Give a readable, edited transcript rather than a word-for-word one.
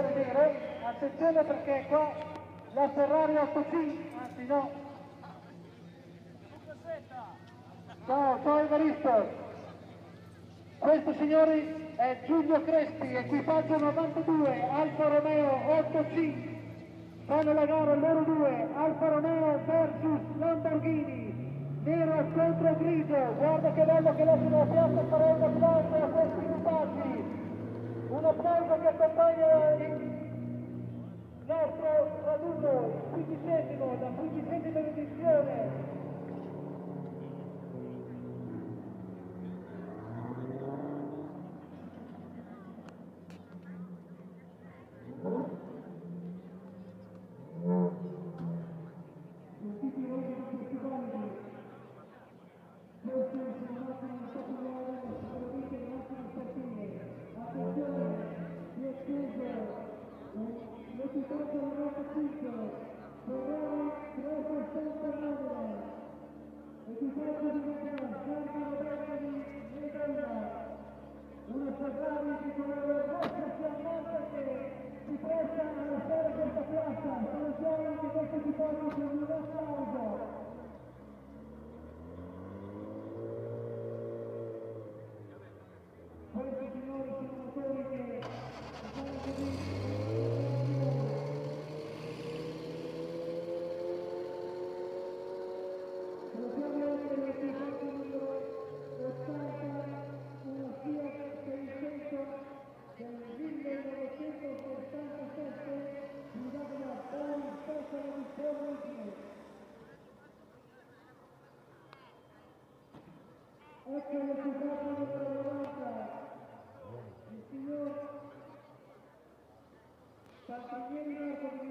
colore nero, attenzione perché qua la Ferrari 8C, anzi no. Ciao Evaristo. Questo signori è Giulio Crespi, equipaggio 92, Alfa Romeo 8C. Fanno la gara loro due, Alfa Romeo versus Lamborghini, nero contro grigio. Guarda che bello che lasciano la piazza, farei un applauso a questi equipaggi, un applauso che accompagna il nostro raduno, il 15°, la 15ª edizione. Una Ferrari di colore rosso fiammante che si presta a lasciare questa piazza. Salutiamo anche questo equipaggio con un applauso. Questi signori sono motori che sono così. Salutiamo anche l'equipaggio numero 80, una Fiat 600 del 1967, guidata da Paul Stefano di Forlì. Ecco l'equipaggio numero 90, il signor Pantinieri Marco di